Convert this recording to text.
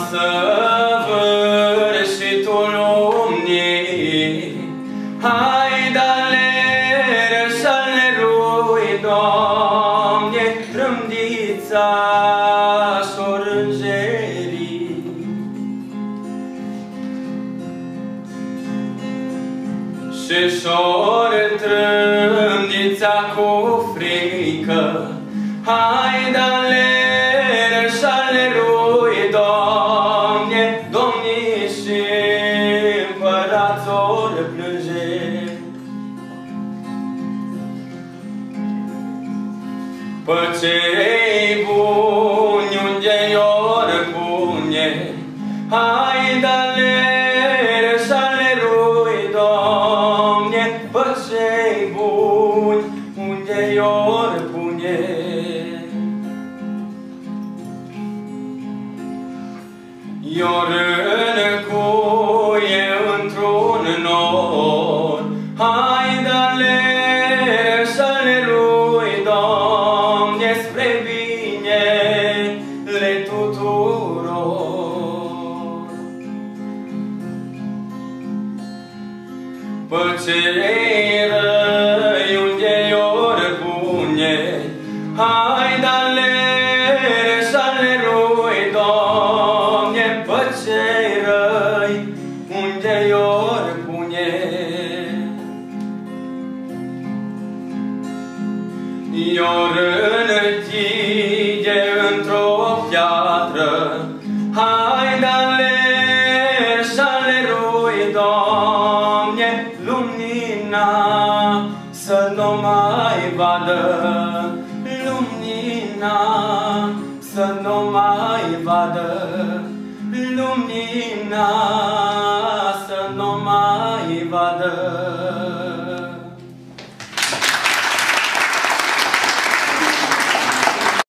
săvârșitul lumii, hai de-ale să le rui, Doamne, trâmbița s-o rângerii. Și s-o trâmbița cu frică, hai de-ale să le rui, Doamne, domnii și împărați ori plânge. Pe cei buni unde-i ori bune, hai de-ale să le rui, Doamne, pe cei buni unde-i ori bune. Ior răcuie într-un nor, hai de-ale să le rui, Doamne, spre binele tuturor. Pe cei răi unde-i ori bune, hai de-ale să le rui, Doamne, pe cei răi unde-i ori bune. Ior închide într-o piatră, hai de-ale să le rui, Doamne, lumina să nu mai vadă, lumina să nu mai vadă, lumina